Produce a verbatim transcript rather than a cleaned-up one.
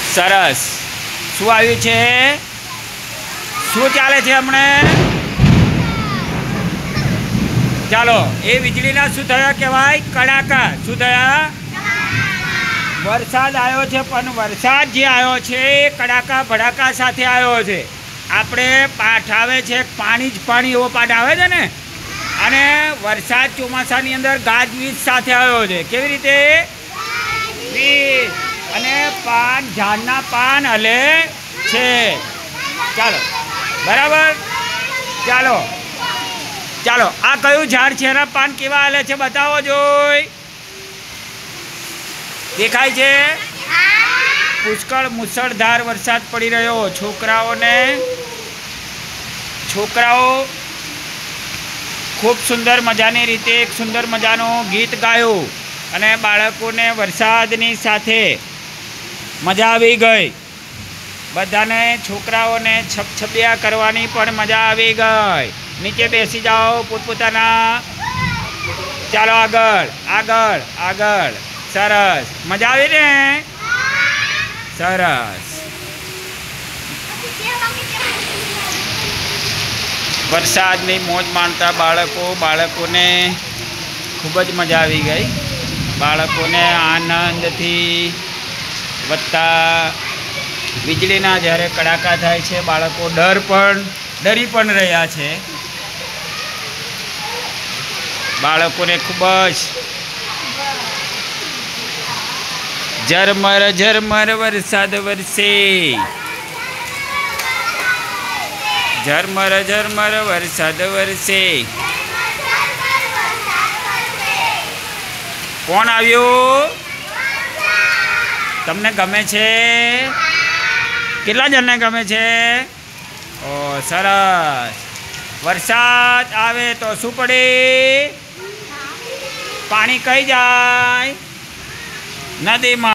સરસ. શું આવ્યું છે? શું ચાલે છે હમણે? ચાલો, એ વીજળીના શું થયા કહેવાય? કડાકા. શું થયા? વરસાદ આવ્યો છે, પણ વરસાદ જે આવ્યો છે એ કડાકા ભડાકા સાથે આવ્યો છે. આપણે પાઠ આવે છે પાણી જ પાણી, એવો પાઠ આવે છે ને. અને વરસાદ ચોમાસાની અંદર ગાજવીજ સાથે આવ્યો છે. કેવી રીતે? વીજ. અને પાન, ઝાડના પાન હલે છે. ચાલો, બરાબર. ચાલો ચાલો આ કયું ઝાડ છે, એના પાન કેવા હલે છે બતાવો જોઈ. દેખાય છે? પુષ્કળ મુસળધાર વરસાદ પડી રહ્યો. છોકરાઓને છોકરાઓ ખૂબ સુંદર મજાની રીતે એક સુંદર મજાનું ગીત ગાયું અને બાળકોને વરસાદની સાથે મજા આવી ગઈ. બધાને છોકરાઓને છપછપિયા કરવાની પણ મજા આવી ગઈ. નીચે બેસી જાઓ પોતપોતાના. ચાલો આગળ આગળ આગળ. સરસ. મજા આવી ને? સરસ. વરસાદની મોજ માણતા બાળકો બાળકોને ખૂબ જ મજા આવી ગઈ. બાળકોને આનંદથી વધતા વીજળીના જ્યારે કડાકા થાય છે, બાળકો ડર પણ ડરી પણ રહ્યા છે. બાળકોને ખૂબ જ ઝરમર ઝરમર વરસાદ વરસે. ઝરમર ઝરમર વરસાદ વરસે. કોણ આવ્યું? તમને ગમે છે? કેટલા જણને ગમે છે? ઓ સરસ. વરસાદ આવે તો શું પડે? પાણી કઈ જાય? નદીમાં.